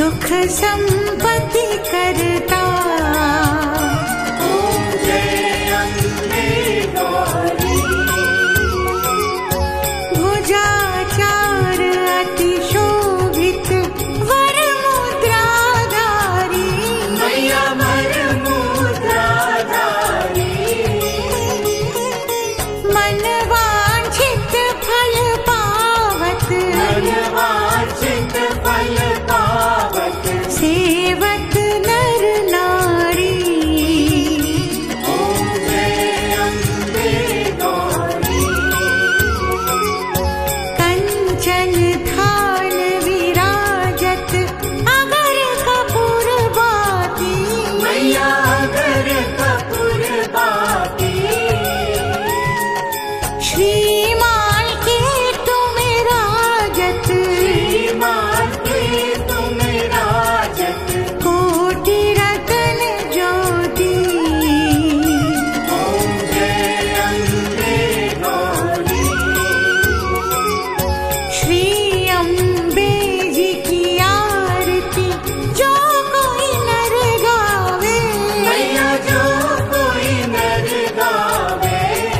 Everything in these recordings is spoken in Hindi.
सुख संपत्ति करता। ओम जय अम्बे गौरी। भुजाचार अति शोभित वर मुद्राधारी। मैया वर मुद्राधारी। मन वांछित फल पावत। मन वांछित फल पावत। सेवत नर नारी। ओम जय अम्बे गौरी। कंचन थाल विराजत अगर कपूर बाती। मैया अगर कपूर बाती। श्रीमान के तुम राजत। श्रीमान के तुम राजत। कोटि रतन ज्योति। ओम जय अम्बे गौरी। श्री अम्बे जी की आरती जो कोई नर गावे। मैया जो कोई नर गावे।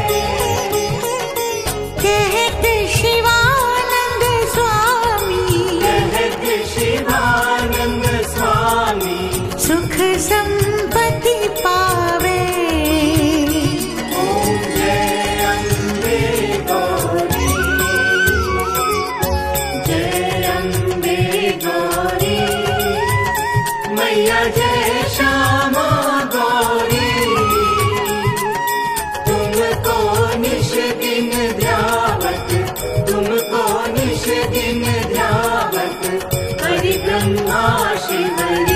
कहत शिवानंद स्वामी। कहत शिवानंद स्वामी। सुख संपत्ति पावे। ओम जय अम्बे गौरी। जय अम्बे गौरी। मैया जय श्यामा गौरी। तुमको निश दिन ध्यावत। तुमको निश दिन ध्यावत। हरि ब्रह्मा शिव